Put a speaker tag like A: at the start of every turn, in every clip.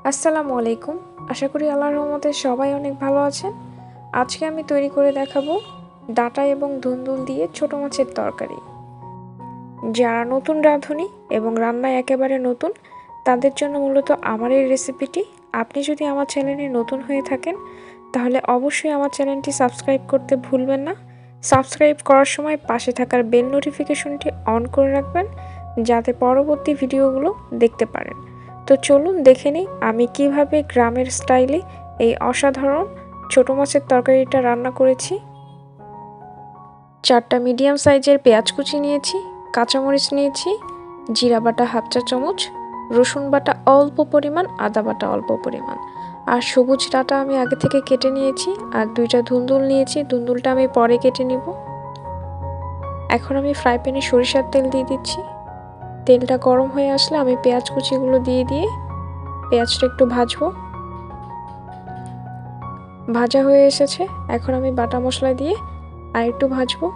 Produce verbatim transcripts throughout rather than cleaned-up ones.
A: আসসালামু আলাইকুম। আশা করি আল্লাহর রহমতে সবাই অনেক ভালো আছেন। আজকে আমি তৈরি করে দেখাবো ডাঁটা এবং ধুন্দুল দিয়ে ছোট মাছের তরকারি। যারা নতুন রাঁধুনি এবং রান্নায় একেবারে নতুন, তাদের জন্য মূলত আমার এই রেসিপিটি। আপনি যদি আমার চ্যানেলে নতুন হয়ে থাকেন তাহলে অবশ্যই আমার চ্যানেলটি সাবস্ক্রাইব করতে ভুলবেন না। সাবস্ক্রাইব করার সময় পাশে থাকার বেল নোটিফিকেশনটি অন করে রাখবেন, যাতে পরবর্তী ভিডিওগুলো দেখতে পারেন। তো চলুন দেখে নিই আমি কিভাবে গ্রামের স্টাইলে এই অসাধারণ ছোট মাছের তরকারিটা রান্না করেছি। চারটা মিডিয়াম সাইজের পেঁয়াজ কুচি নিয়েছি, কাঁচামরিচ নিয়েছি, জিরা বাটা হাফ চা চামচ, রসুন বাটা অল্প পরিমাণ, আদা বাটা অল্প পরিমাণ, আর সবুজ ডাঁটা আমি আগে থেকে কেটে নিয়েছি, আর দুইটা ধুন্দুল নিয়েছি। ধুন্দুলটা আমি পরে কেটে নিব। এখন আমি ফ্রাই প্যানে সরিষার তেল দিয়ে দিচ্ছি। তেলটা গরম হয়ে আসলে আমি পেঁয়াজ কুচিগুলো দিয়ে দিয়ে পেঁয়াজটা একটু ভাজবো। ভাজা হয়ে এসেছে, এখন আমি বাটা মশলা দিয়ে আর একটু ভাজবো।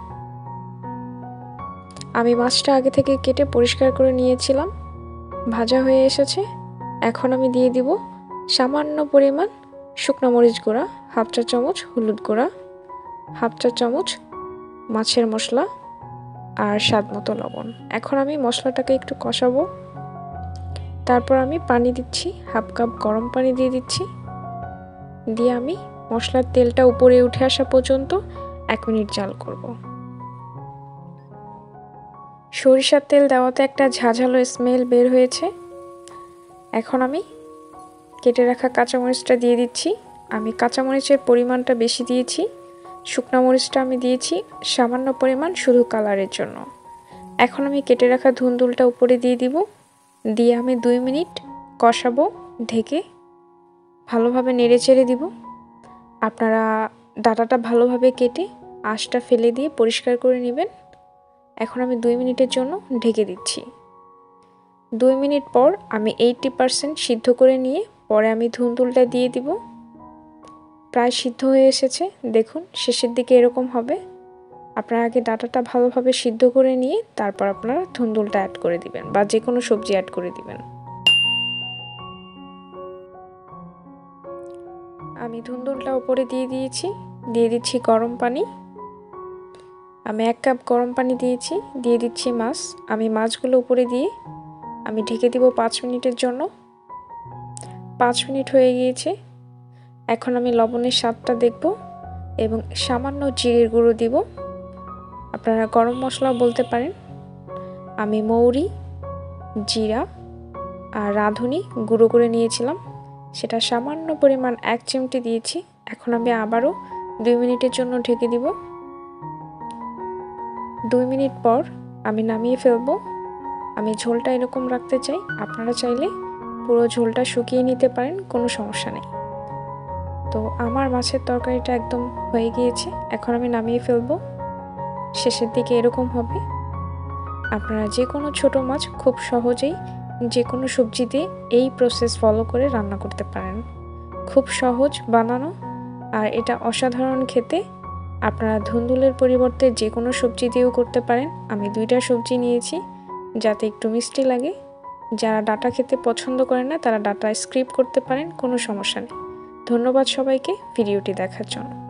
A: আমি মাছটা আগে থেকে কেটে পরিষ্কার করে নিয়েছিলাম। ভাজা হয়ে এসেছে, এখন আমি দিয়ে দিব সামান্য পরিমাণ শুকনো মরিচ গুঁড়া, হাফ চা চামচ হলুদ গুঁড়া, হাফ চা চামচ মাছের মশলা, আর স্বাদ মতো লবণ। এখন আমি মশলাটাকে একটু কষাবো। তারপর আমি পানি দিচ্ছি, হাফ কাপ গরম পানি দিয়ে দিচ্ছি। দিয়ে আমি মশলার তেলটা উপরে উঠে আসা পর্যন্ত এক মিনিট জাল করব। সরিষার তেল দেওয়াতে একটা ঝাঁঝালো স্মেল বের হয়েছে। এখন আমি কেটে রাখা কাঁচামরিচটা দিয়ে দিচ্ছি। আমি কাঁচামরিচের পরিমাণটা বেশি দিয়েছি, শুকনো মরিচটা আমি দিয়েছি সামান্য পরিমাণ শুধু কালারের জন্য। এখন আমি কেটে রাখা ধুন্দুলটা উপরে দিয়ে দিব। দিয়ে আমি দুই মিনিট কষাবো ঢেকে, ভালোভাবে নেড়ে চেড়ে দিব। আপনারা ডাঁটাটা ভালোভাবে কেটে আঁশটা ফেলে দিয়ে পরিষ্কার করে নেবেন। এখন আমি দুই মিনিটের জন্য ঢেকে দিচ্ছি। দুই মিনিট পর আমি এইটটি পারসেন্ট সিদ্ধ করে নিয়ে পরে আমি ধুন্দুলটা দিয়ে দিব। প্রায় সিদ্ধ হয়ে এসেছে, দেখুন শেষের দিকে এরকম হবে। আপনারা আগে ডাঁটাটা ভালোভাবে সিদ্ধ করে নিয়ে তারপর আপনারা ধুন্দুলটা অ্যাড করে দিবেন বা যে কোনো সবজি অ্যাড করে দিবেন। আমি ধুন্দুলটা উপরে দিয়ে দিয়েছি। দিয়ে দিচ্ছি গরম পানি। আমি এক কাপ গরম পানি দিয়েছি। দিয়ে দিচ্ছি মাছ। আমি মাছগুলো উপরে দিয়ে আমি ঢেকে দিব পাঁচ মিনিটের জন্য। পাঁচ মিনিট হয়ে গিয়েছে। এখন আমি লবণের স্বাদটা দেখব এবং সামান্য জিরের গুঁড়ো দিব। আপনারা গরম মশলাও বলতে পারেন। আমি মৌরি, জিরা আর রাঁধুনি গুঁড়ো করে নিয়েছিলাম, সেটা সামান্য পরিমাণ এক চিমটি দিয়েছি। এখন আমি আবারও দুই মিনিটের জন্য ঢেকে দিব। দুই মিনিট পর আমি নামিয়ে ফেলবো। আমি ঝোলটা এরকম রাখতে চাই, আপনারা চাইলে পুরো ঝোলটা শুকিয়ে নিতে পারেন, কোনো সমস্যা নেই। তো আমার মাছের তরকারিটা একদম হয়ে গিয়েছে, এখন আমি নামিয়ে ফেলবো। শেষের দিকে এরকম হবে। আপনারা যে কোনো ছোট মাছ খুব সহজেই যে কোনো সবজি দিয়ে এই প্রসেস ফলো করে রান্না করতে পারেন। খুব সহজ বানানো, আর এটা অসাধারণ খেতে। আপনারা ধুন্দুলের পরিবর্তে যে কোনো সবজি দিয়েও করতে পারেন। আমি দুইটা সবজি নিয়েছি যাতে একটু মিষ্টি লাগে। যারা ডাঁটা খেতে পছন্দ করেন না তারা ডাঁটা স্কিপ করতে পারেন, কোনো সমস্যা নেই। ধন্যবাদ সবাইকে ভিডিওটি দেখার জন্য।